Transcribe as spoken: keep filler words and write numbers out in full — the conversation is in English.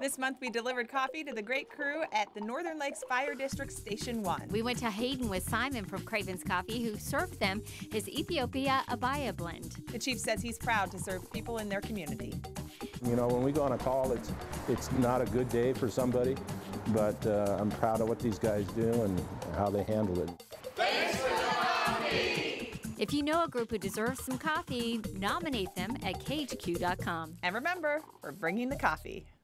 This month we delivered coffee to the great crew at the Northern Lakes Fire District Station one. We went to Hayden with Simon from Cravens Coffee, who served them his Ethiopia Abaya blend. The chief says he's proud to serve people in their community. You know, when we go on a call, it's it's not a good day for somebody, but uh, I'm proud of what these guys do and how they handle it. Thanks for the coffee! If you know a group who deserves some coffee, nominate them at K H Q dot com. And remember, we're bringing the coffee.